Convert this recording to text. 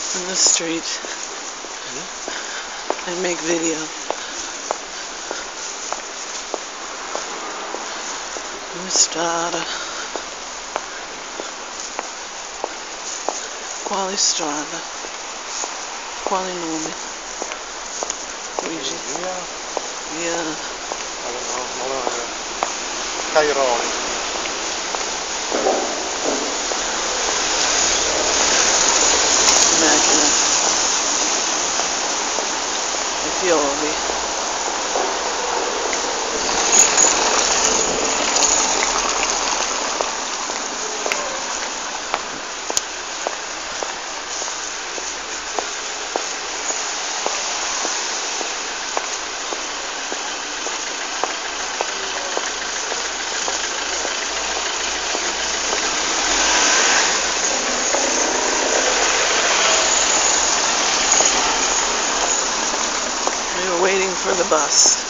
in the street and make video. Strada. Quale strada? Quale nome? Luigi? Via. Cairoli. Macchina. I fiori. We were waiting for the bus.